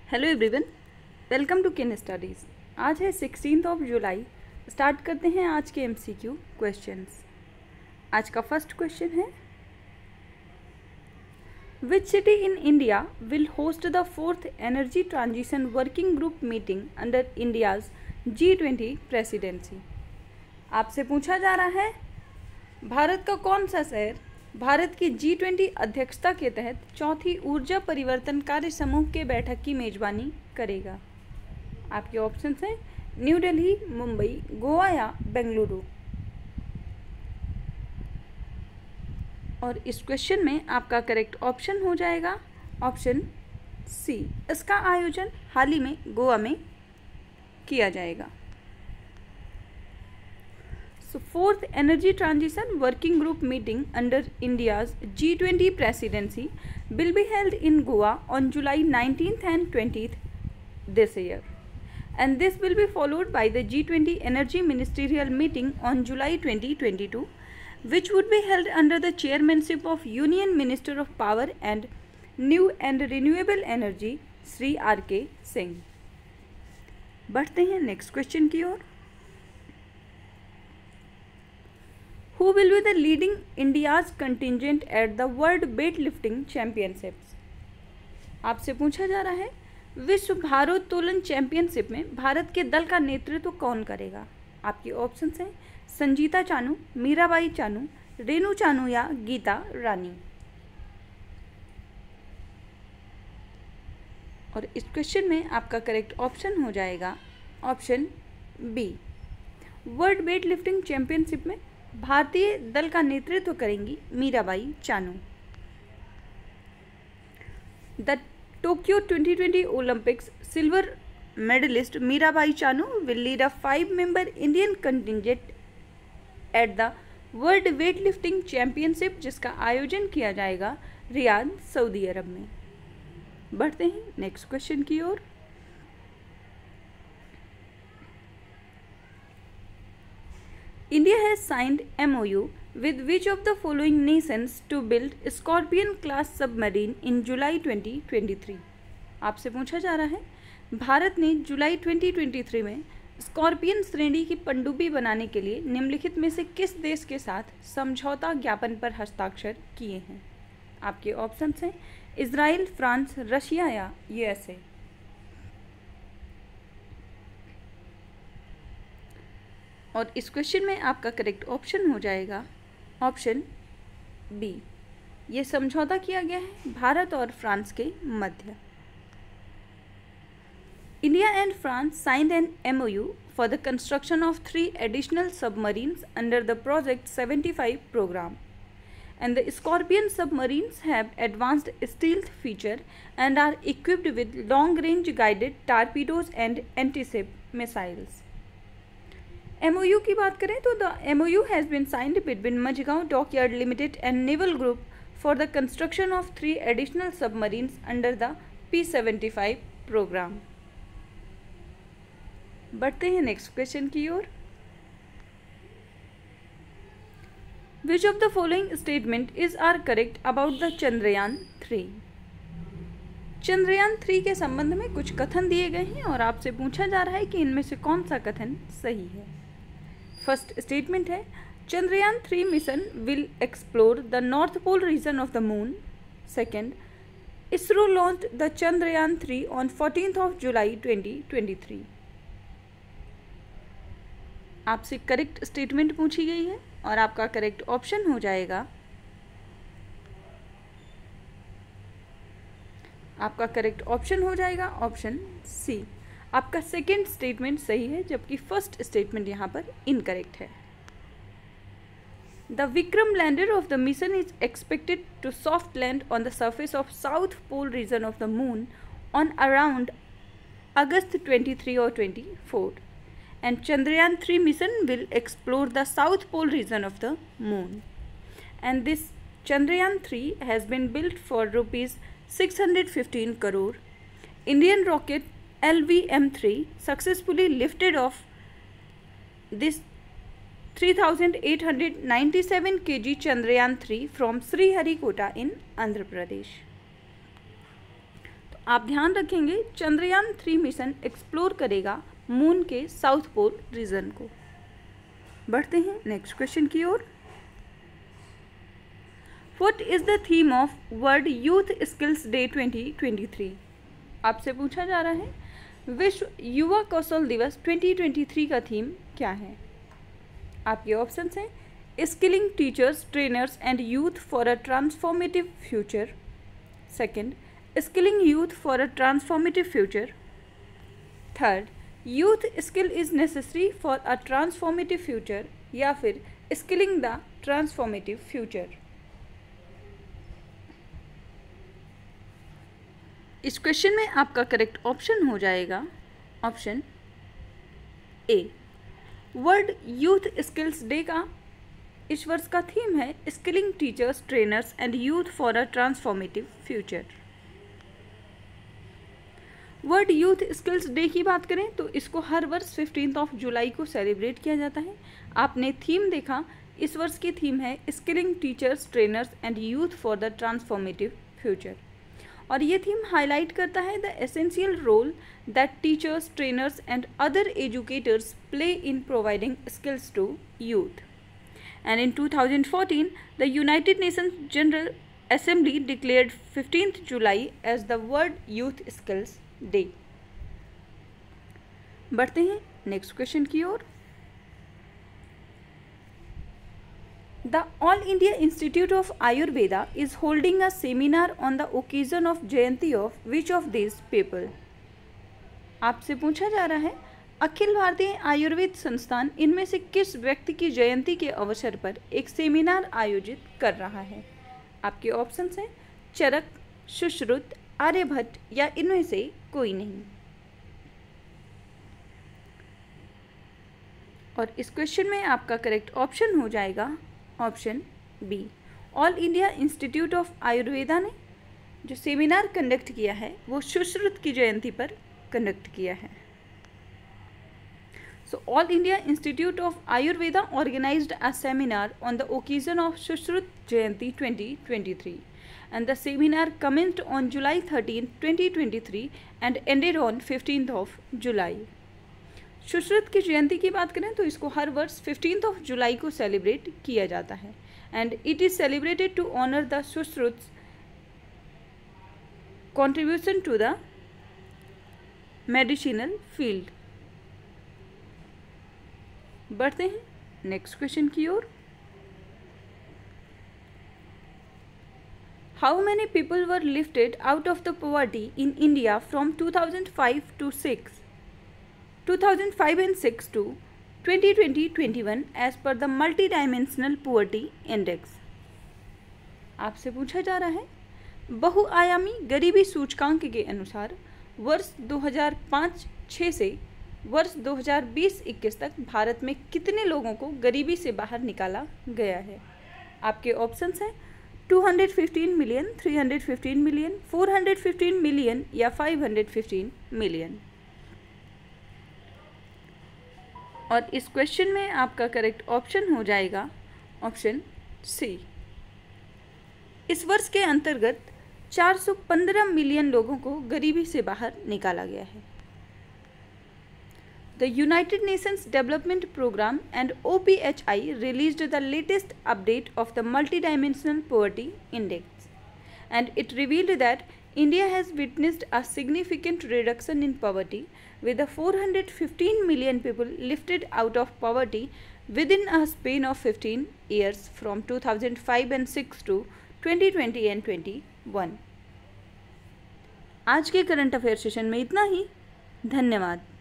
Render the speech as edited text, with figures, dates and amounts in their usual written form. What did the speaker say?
Hello everyone, welcome to kin studies. आज है 16 जुलाई। Start करते हैं आज के MCQ क्वेश्चंस। आज का फर्स्ट क्वेश्चन है, which city in India will host the 4th energy transition working group meeting under India's G20 presidency. आपसे पूछा जा रहा है, भारत का कौन सा शहर भारत की G20 अध्यक्षता के तहत चौथी ऊर्जा परिवर्तन कार्य समूह के बैठक की मेजबानी करेगा। आपके ऑप्शंस हैं न्यू दिल्ली, मुंबई, गोवा या बेंगलुरु। और इस क्वेश्चन में आपका करेक्ट ऑप्शन हो जाएगा ऑप्शन सी। इसका आयोजन हाल ही में गोवा में किया जाएगा। So 4th Energy Transition Working Group meeting under India's G20 presidency will be held in Goa on July 19th and 20th this year. And this will be followed by the G20 Energy Ministerial meeting on July 2022, which would be held under the chairmanship of Union Minister of Power and New and Renewable Energy, Sri R.K. Singh. बढ़ते हैं next question की ओर। Who will be the leading India's contingent at the World Weightlifting Championships? आपसे पूछा जा रहा है, विश्व भारोत्तोलन चैंपियनशिप में भारत के दल का नेतृत्व कौन करेगा? आपके ऑप्शंस हैं संजीता चानू, मीराबाई चानू, रेनू चानू या गीता रानी। और इस क्वेश्चन में आपका करेक्ट ऑप्शन हो जाएगा option B. World weightlifting championship में भारतीय दल का नेतृत्व करेंगी Mirabai Chanu. The Tokyo 2020 Olympics silver medallist Mirabai Chanu will lead a 5-member Indian contingent at the world weightlifting championship, जिसका आयोजन किया जाएगा रियाद, सऊदी अरब में। बढ़ते हैं नेक्स्ट क्वेश्चन की ओर। India has signed MOU with which of the following nations to build Scorpion class submarine in July 2023? आपसे पूछा जा रहा है, भारत ने जुलाई 2023 में स्कॉर्पियन श्रेणी की पनडुब्बी बनाने के लिए निम्नलिखित में से किस देश के साथ समझौता ज्ञापन पर हस्ताक्षर किए हैं? आपके ऑप्शंस हैं इजराइल, फ्रांस, रशिया या USA। और इस क्वेश्चन में आपका करेक्ट ऑप्शन हो जाएगा ऑप्शन बी। ये समझौता किया गया है भारत और फ्रांस के मध्य। India and France signed an MOU for the construction of 3 additional submarines under the Project 75 program. And the Scorpion submarines have advanced stealth feature and are equipped with long-range guided torpedoes and anti-ship missiles. MOU की बात करें तो the MOU has been signed between Mazagon dockyard limited and naval group for the construction of 3 additional submarines under the P75 programme. बढ़ते हैं next question की ओर। Which of the following statement is are correct about the Chandrayaan 3? Chandrayaan 3 के संबंध में कुछ कथन दिए गए हैं और आपसे पूछा जा रहा है कि इनमें से कौन सा कथन सही है। फर्स्ट स्टेटमेंट है, Chandrayaan 3 mission will explore the north pole region of the moon. Second, ISRO launch the Chandrayaan 3 on 14th July 2023। आपसे करेक्ट स्टेटमेंट पूछी गई है और आपका करेक्ट ऑप्शन हो जाएगा ऑप्शन सी। आपका सेकेंड स्टेटमेंट सही है, जबकि फर्स्ट स्टेटमेंट यहाँ पर इनकरेक्ट है। The Vikram lander of the mission is expected to soft land on the surface of south pole region of the moon on around August 23 और 24, and Chandrayaan 3 mission will explore the south pole region of the moon. And this Chandrayaan 3 has been built for rupees 615 crore. Indian rocket LVM-3 successfully lifted off this 3,897 kg Chandrayaan 3 from Sriharikota in Andhra Pradesh. आप ध्यान रखेंगे Chandrayaan 3 mission explore करेगा moon के south pole region को। बढ़ते हैं next question की ओर। What is the theme of world youth skills day 2023? आपसे पूछा जा रहा है विश्व युवा कौशल दिवस 2023 का थीम क्या है? आपके ऑप्शंस हैं skilling teachers, trainers and youth for a transformative future, second skilling youth for a transformative future, third youth skill is necessary for a transformative future, या फिर स्किलिंग द ट्रांसफॉर्मेटिव फ्यूचर। इस question में आपका correct option हो जाएगा option A. World youth skills day का इस वर्ष का थीम है skilling teachers, trainers and youth for a transformative future. World youth skills day की बात करें तो इसको हर वर्ष 15 जुलाई को सेलिब्रेट किया जाता है। आपने थीम देखा, इस वर्ष की थीम है skilling teachers, trainers and youth for the transformative future. और ये थीम हाईलाइट करता है the essential role that teachers, trainers and other educators play in providing skills to youth. And in 2014 the united nations general assembly declared 15 July as the world youth skills day. बढ़ते हैं next question की ओर। The All India Institute of Ayurveda is holding a seminar on the occasion of Jayanti of which of these people? आपसे पूछा जा रहा है अखिल भारतीय आयुर्वेद संस्थान इनमें से किस व्यक्ति की जयंती के अवसर पर एक सेमिनार आयोजित कर रहा है? आपके ऑप्शंस हैं चरक, सुश्रुत, आर्यभट्ट या इनमें से कोई नहीं। और इस क्वेश्चन में आपका करेक्ट ऑप्शन हो जाएगा option B. All India institute of Ayurveda ने जो सेमिनार कंडक्ट किया है वो सुश्रुत की जयंती पर कंडक्ट किया है। So all India institute of Ayurveda organised a seminar on the occasion of Sushruta Jayanti 2023 and the seminar commenced on July 13, 2023 and ended on 15th July. Sushruta की जयंती की बात करें तो इसको हर वर्ष 15 जुलाई को सेलिब्रेट किया जाता है and it is celebrated to honour the Sushruta's contribution to the medicinal field. बढ़ते हैं नेक्स्ट क्वेश्चन की ओर। How many people were lifted out of the poverty in India from 2005 to 6 2005 and 6 to 2020-21 as per the multi-dimensional poverty index। आपसे पूछा जा रहा है बहुआयामी गरीबी सूचकांक के अनुसार वर्ष 2005-6 से वर्ष 2020-21 तक भारत में कितने लोगों को गरीबी से बाहर निकाला गया है? आपके ऑप्शंस हैं 215 मिलियन, 315 मिलियन, 415 मिलियन या 515 मिलियन। और इस क्वेश्चन में आपका करेक्ट ऑप्शन हो जाएगा ऑप्शन सी। इस वर्ष के अंतर्गत 415 मिलियन लोगों को गरीबी से बाहर निकाला गया है। The united nations development programme and OPHI released the latest update of the multidimensional poverty index and it revealed that India has witnessed a significant reduction in poverty, with the 415 million people lifted out of poverty within a span of 15 years from 2005 and 6 to 2020 and 21। आज के current affair session में इतना ही। धन्यवाद।